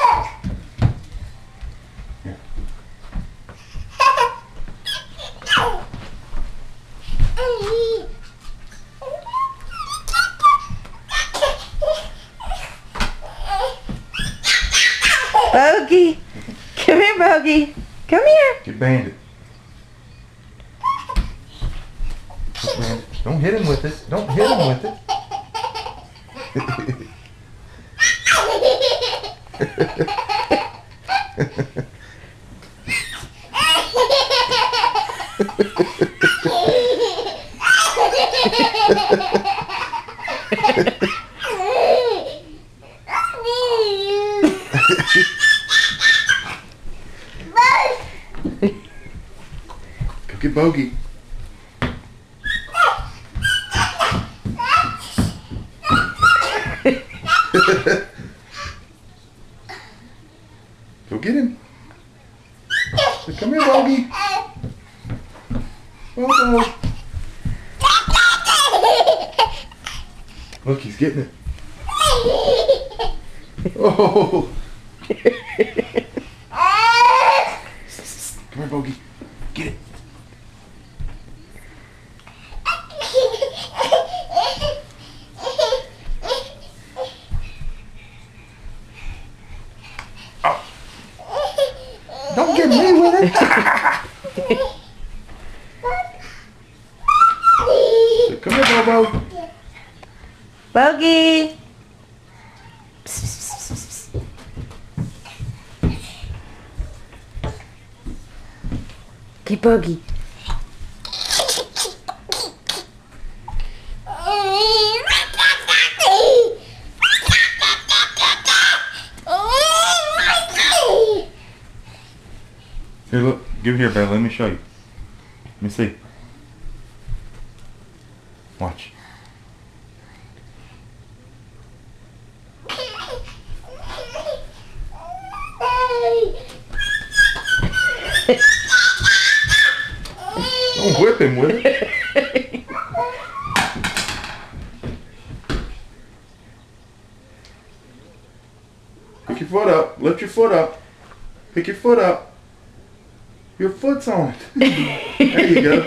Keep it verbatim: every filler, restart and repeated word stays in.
Here. Bogey. Come here, Bogey. Come here. Get Bandit. Get Bandit. Don't hit him with it. Don't hit him with it. Go get Bogey. Go get him. Come here, Bogey. Bobo. Look, he's getting it. Oh. Come here, Bogey. Get it. Oh. Don't get me with it. Come here, Bobo. Bogey. Get Bogey. Here, look. Give it here, Bear. Let me show you. Let me see. Watch. Don't whip him with it. Pick your foot up. Lift your foot up. Pick your foot up. Your foot's on it. There you go.